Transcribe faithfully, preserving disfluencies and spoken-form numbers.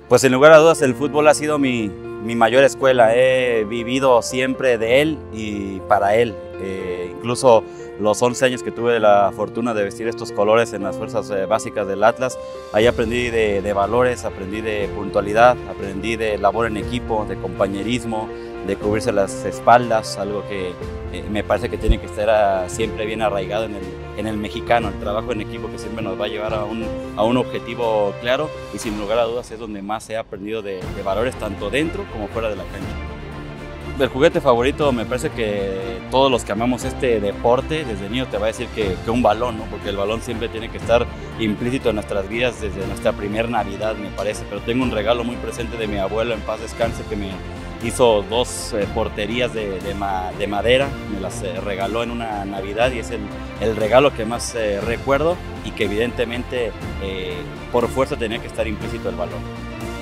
Pues sin lugar a dudas el fútbol ha sido mi, mi mayor escuela. He vivido siempre de él y para él. Eh, incluso los once años que tuve la fortuna de vestir estos colores en las fuerzas eh, básicas del Atlas, ahí aprendí de, de valores, aprendí de puntualidad, aprendí de labor en equipo, de compañerismo, de cubrirse las espaldas, algo que eh, me parece que tiene que estar a, siempre bien arraigado en el, en el mexicano, el trabajo en equipo que siempre nos va a llevar a un, a un objetivo claro, y sin lugar a dudas es donde más he aprendido de, de valores tanto dentro como fuera de la cancha. El juguete favorito, me parece que todos los que amamos este deporte, desde niño te va a decir que, que un balón, ¿no? Porque el balón siempre tiene que estar implícito en nuestras vidas desde nuestra primer Navidad, me parece. Pero tengo un regalo muy presente de mi abuelo, en paz descanse, que me hizo dos eh, porterías de, de, ma, de madera, me las eh, regaló en una Navidad, y es el, el regalo que más eh, recuerdo, y que evidentemente eh, por fuerza tenía que estar implícito el balón.